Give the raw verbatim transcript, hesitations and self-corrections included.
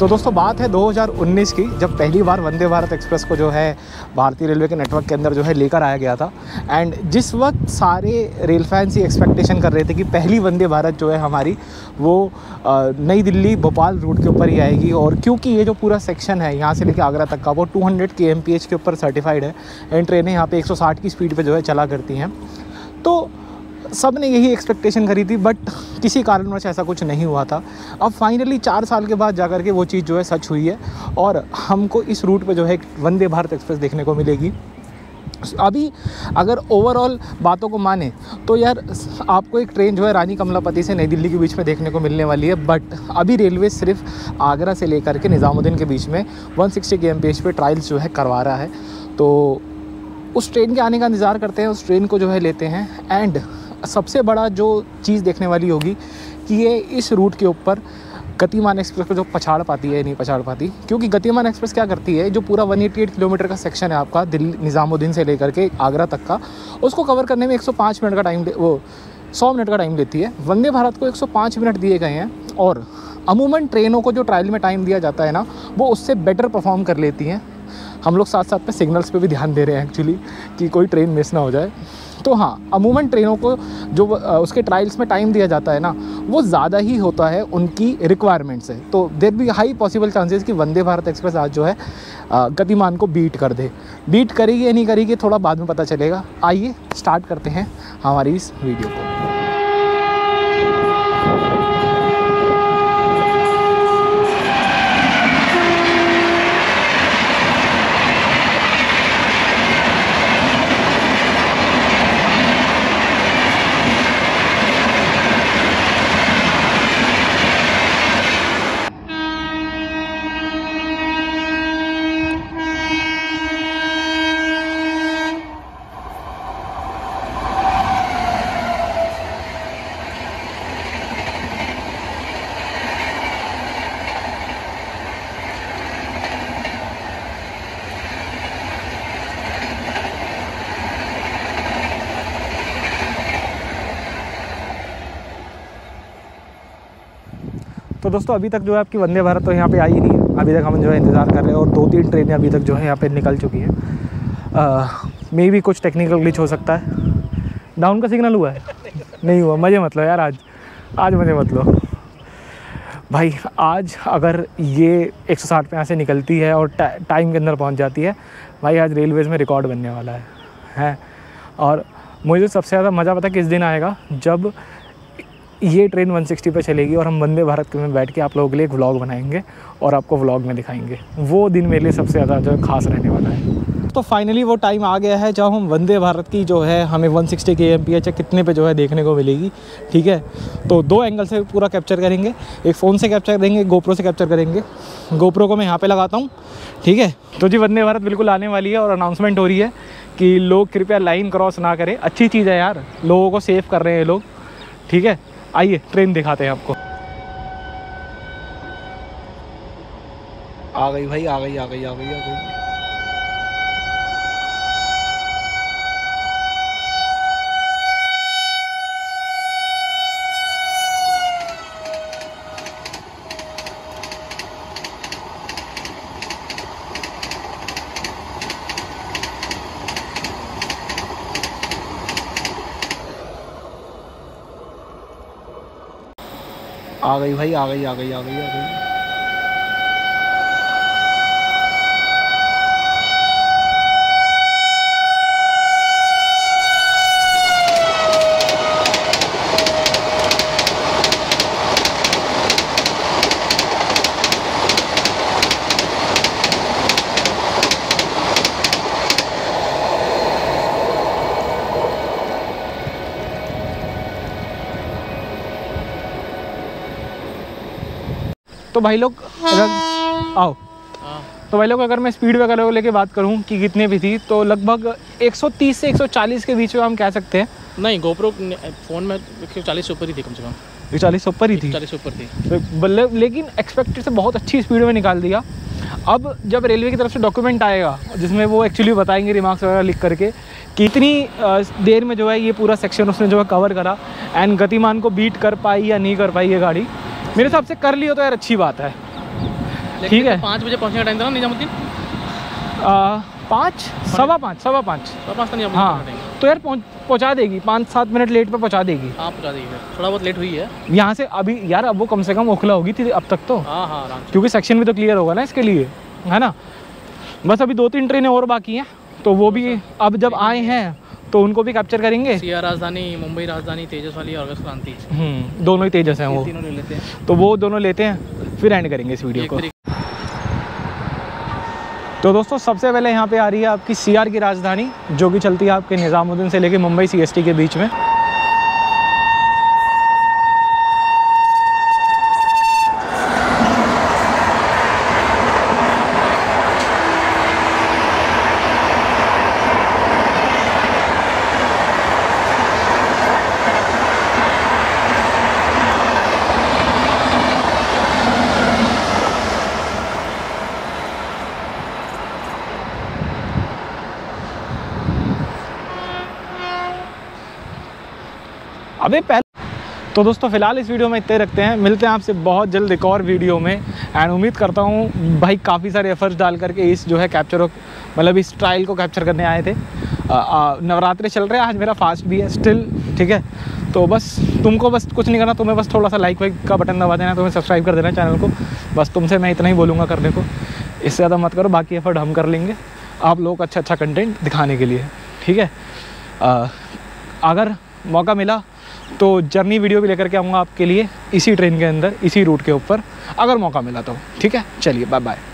तो दोस्तों बात है दो हज़ार उन्नीस की, जब पहली बार वंदे भारत एक्सप्रेस को जो है भारतीय रेलवे के नेटवर्क के अंदर जो है लेकर आया गया था। एंड जिस वक्त सारे रेल फैंस ही एक्सपेक्टेशन कर रहे थे कि पहली वंदे भारत जो है हमारी वो नई दिल्ली भोपाल रूट के ऊपर ही आएगी, और क्योंकि ये जो पूरा सेक्शन है यहाँ से लेकर आगरा तक का वो दो सौ के एम पी एच के ऊपर सर्टिफाइड है एंड ट्रेनें यहाँ पे एक सौ साठ की स्पीड पे जो है चला करती हैं, तो सब ने यही एक्सपेक्टेशन करी थी। बट किसी कारणवश ऐसा कुछ नहीं हुआ था। अब फाइनली चार साल के बाद जाकर के वो चीज़ जो है सच हुई है और हमको इस रूट पे जो है वंदे भारत एक्सप्रेस देखने को मिलेगी। अभी अगर ओवरऑल बातों को माने तो यार आपको एक ट्रेन जो है रानी कमलापति से नई दिल्ली के बीच में देखने को मिलने वाली है। बट अभी रेलवे सिर्फ आगरा से लेकर के निज़ामुद्दीन के बीच में एक सौ साठ के एम पी एच पे ट्रायल्स जो है करवा रहा है। तो उस ट्रेन के आने का इंतज़ार करते हैं, उस ट्रेन को जो है लेते हैं। एंड सबसे बड़ा जो चीज़ देखने वाली होगी कि ये इस रूट के ऊपर गतिमान एक्सप्रेस को जो पछाड़ पाती है नहीं पछाड़ पाती, क्योंकि गतिमान एक्सप्रेस क्या करती है, जो पूरा एक सौ अट्ठासी किलोमीटर का सेक्शन है आपका दिल्ली निज़ामुद्दीन से लेकर के आगरा तक का, उसको कवर करने में एक सौ पाँच मिनट का टाइम वो सौ मिनट का टाइम लेती है। वंदे भारत को एक सौ पाँच मिनट दिए गए हैं और अमूमन ट्रेनों को जो ट्रायल में टाइम दिया जाता है ना, वो उससे बेटर परफॉर्म कर लेती हैं। हम लोग साथ साथ पे सिग्नल्स पे भी ध्यान दे रहे हैं एक्चुअली कि कोई ट्रेन मिस ना हो जाए। तो हाँ, अमूमन ट्रेनों को जो उसके ट्रायल्स में टाइम दिया जाता है ना, वो ज़्यादा ही होता है उनकी रिक्वायरमेंट से। तो there be high possible chances कि वंदे भारत एक्सप्रेस आज जो है गतिमान को बीट कर दे। बीट करेगी या नहीं करेगी थोड़ा बाद में पता चलेगा। आइए स्टार्ट करते हैं हमारी इस वीडियो को। तो दोस्तों अभी तक जो है आपकी वंदे भारत तो यहाँ पे आई ही नहीं है। अभी तक हम जो है इंतज़ार कर रहे हैं और दो तीन ट्रेनें अभी तक जो है यहाँ पे निकल चुकी हैं। मे भी कुछ टेक्निकल ग्लिच हो सकता है। डाउन का सिग्नल हुआ है? नहीं हुआ। मज़े मत लो यार, आज आज मज़े मत लो भाई। आज अगर ये एक सौ साठ पे यहाँ से निकलती है और टा, टाइम के अंदर पहुँच जाती है भाई, आज रेलवेज़ में रिकॉर्ड बनने वाला है है और मुझे सबसे ज़्यादा मज़ा पता किस दिन आएगा, जब ये ट्रेन एक सौ साठ पे चलेगी और हम वंदे भारत में बैठ के आप लोगों के लिए एक व्लॉग बनाएंगे और आपको व्लॉग में दिखाएंगे। वो दिन मेरे लिए सबसे ज़्यादा जो खास रहने वाला है। तो फाइनली वो टाइम आ गया है जब हम वंदे भारत की जो है हमें एक सौ साठ के एम पी एच कितने पे जो है देखने को मिलेगी। ठीक है, तो दो एंगल से पूरा कैप्चर करेंगे। एक फ़ोन से कैप्चर करेंगे, गोप्रो से कैप्चर करेंगे। गोप्रो को मैं यहाँ पर लगाता हूँ। ठीक है, तो जी वंदे भारत बिल्कुल आने वाली है और अनाउंसमेंट हो रही है कि लोग कृपया लाइन क्रॉस ना करें। अच्छी चीज़ है यार, लोगों को सेव कर रहे हैं लोग। ठीक है, आइए ट्रेन दिखाते हैं आपको। आ गई भाई, आ गई आ गई आ गई आ गई आ गई भाई, आ गई आ गई आ गई आ गई। तो भाई लोग अगर आओ तो भाई लोग अगर मैं स्पीड वगैरह को लेके बात करूं कि कितने भी थी, तो लगभग एक सौ तीस से एक सौ चालीस के बीच में हम कह सकते हैं। नहीं, गोप्रो फ़ोन में एक सौ चालीस से ऊपर ही थी, कम से कम एक सौ चालीस से ऊपर ही थी चालीस से ऊपर थी तो, लेकिन एक्सपेक्टेड से बहुत अच्छी स्पीड में निकाल दिया। अब जब रेलवे की तरफ से डॉक्यूमेंट आएगा जिसमें वो एक्चुअली बताएंगे रिमार्क्स वगैरह लिख करके कि इतनी देर में जो है ये पूरा सेक्शन उसने जो है कवर करा एंड गतिमान को बीट कर पाई या नहीं कर पाई ये गाड़ी, मेरे हिसाब से कर ली हो तो यार अच्छी बात है। ठीक है। पाँच बजे पहुँचने का टाइम था ना निजामुद्दीन, पाँच सवा पाँच सवा पाँच सवा पाँच नहीं। हाँ तो यार पहुँच पहुँचा देगी, पाँच सात मिनट लेट पे पहुँचा देगी। हाँ पहुँचा देगी, थोड़ा बहुत लेट हुई है यहाँ से अभी यार। अब वो कम से कम ओखला होगी थी अब तक तो। हाँ हाँ आराम से, क्योंकि सेक्शन भी तो क्लियर होगा ना इसके लिए, है ना। बस अभी दो तीन ट्रेनें और बाकी हैं, तो वो भी अब जब आए हैं तो उनको भी कैप्चर करेंगे। सिया राजधानी, मुंबई राजधानी, तेजस वाली और अगस्त क्रांति, दोनों ही तेजस हैं वो, तीनों ले लेते हैं। तो वो दोनों लेते हैं, फिर एंड करेंगे इस वीडियो को। तो दोस्तों सबसे पहले यहाँ पे आ रही है आपकी सीआर की राजधानी, जो कि चलती है आपके निज़ामुद्दीन से लेके मुंबई सीएसटी के बीच में। अबे पहले तो दोस्तों फ़िलहाल इस वीडियो में इतने रखते हैं, मिलते हैं आपसे बहुत जल्द एक और वीडियो में। एंड उम्मीद करता हूँ भाई काफ़ी सारे एफर्ट्स डाल करके इस जो है कैप्चर मतलब इस ट्रायल को कैप्चर करने आए थे। नवरात्रि चल रहे हैं, आज मेरा फास्ट भी है स्टिल, ठीक है। तो बस तुमको बस कुछ नहीं करना, तुम्हें बस थोड़ा सा लाइक वाइक का बटन दबा देना, तुम्हें सब्सक्राइब कर देना चैनल को। बस तुमसे मैं इतना ही बोलूँगा करने को, इससे ज़्यादा मत करो, बाकी एफर्ट हम कर लेंगे आप लोगों को अच्छा अच्छा कंटेंट दिखाने के लिए, ठीक है। आ, अगर मौका मिला तो जर्नी वीडियो भी लेकर के आऊँगा आपके लिए इसी ट्रेन के अंदर, इसी रूट के ऊपर, अगर मौका मिला तो, ठीक है। चलिए बाय बाय।